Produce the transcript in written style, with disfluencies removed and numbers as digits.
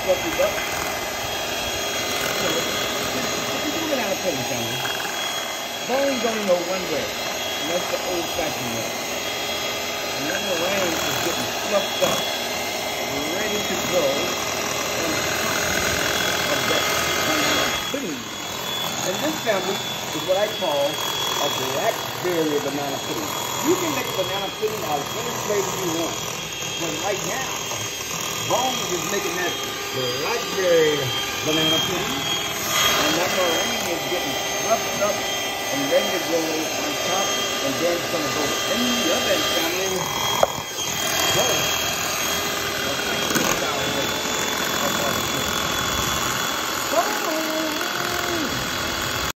fluffy up. If you do banana pudding, family, Bonz only know one way, and that's the old-fashioned way. And that meringue is getting fluffed up, ready to go on top of that banana pudding. And this, family, is what I call a blackberry banana pudding. You can make banana pudding out of any flavor you want. But right now, Bonz is making that blackberry banana pudding. And that meringue is getting fluffed up and ready to go on top. And then it's going to go in the oven, family. Go.